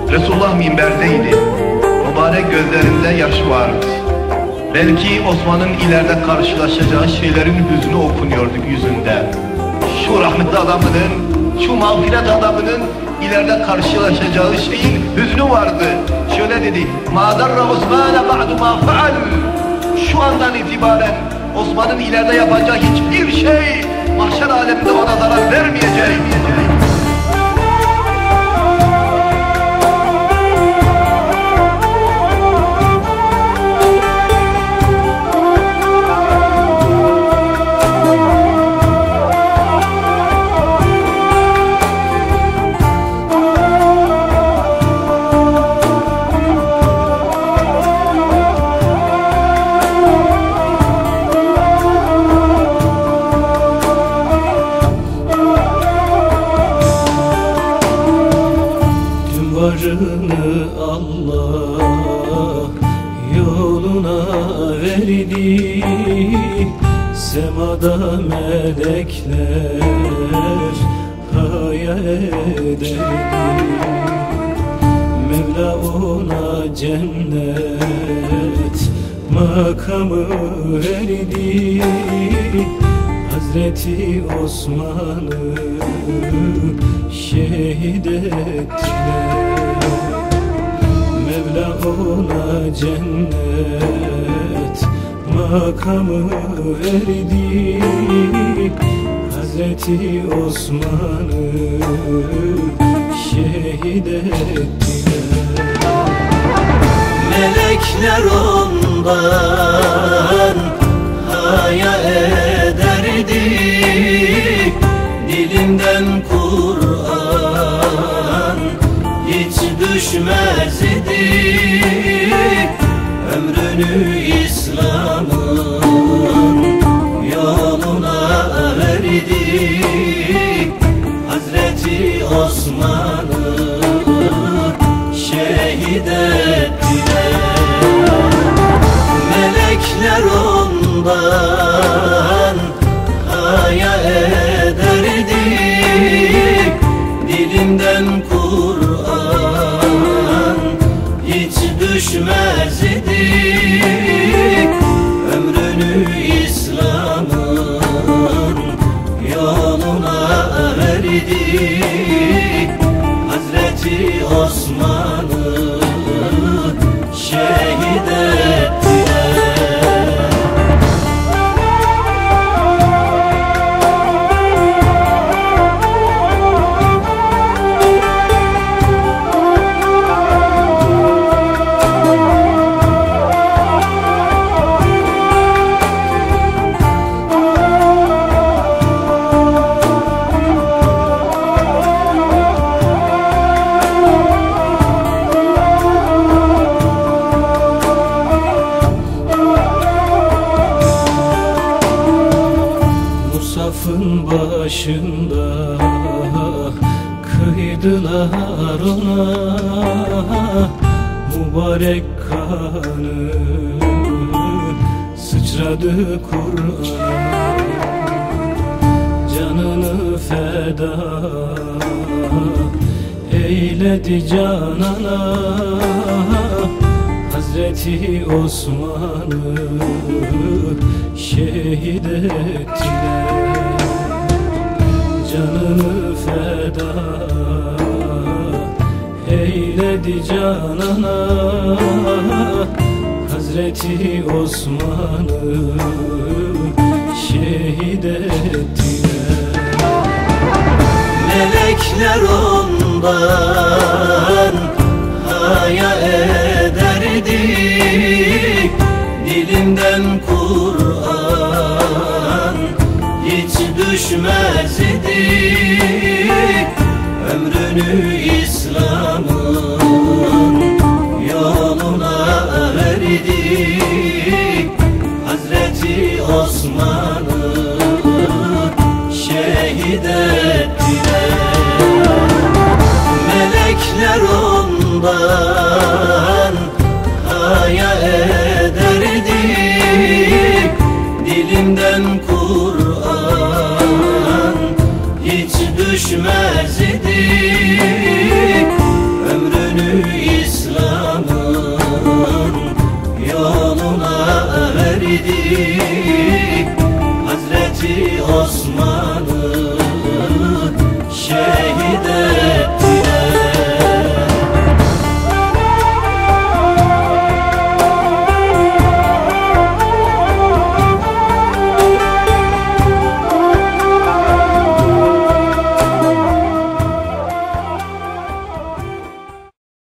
Resulullah minberdeydi. Mübarek gözlerinde yaş vardı. Belki Osman'ın ileride karşılaşacağı şeylerin hüznü okunuyordu yüzünde. Şu rahmetli adamının, şu mağfiret adamının ileride karşılaşacağı şeyin hüznü vardı. Şöyle dedi: "Ma darra Osman'a ba'du ma faal." Şu andan itibaren Osman'ın ileride yapacağı hiçbir şey mahşer aleminde ona zarar vermeyecek. Varını Allah yoluna verdi, semada melekler hayal ederdi. Mevla ona cennet makamı verdi, Hazreti Osman'ı şehit ettiler. Mevla ona cennet makamı verdi, Hazreti Osman'ı şehit ettiler. Melekler ondan haya ederdi, dilinden Kur'an hiç düşmez idi. Ömrünü İslam'ın yoluna verdi, Hazreti Osman'ı şehit ettiler. Melekler ondan haya ederdi, dilinden Kur'an hiç düşmez idi. Ömrünü İslam'ın yoluna verdi, Hazreti Osman'ı şehit ettiler. Musafın başında kıydılar ona, mübarek kanı sıçradı Kur'an'a. Canını feda eyledi canana, Hazreti Osman'ı şehit ettiler. Canını feda eyledi canana, Hazreti Osman'ı şehit ettiler. Melekler ondan haya ederdi, dilinden Kur'an hiç düşmez idi. Ömrünü İslam'ın yoluna verdi, Hazreti Osman'ı şehit ettiler. Melekler ondan haya ederdi,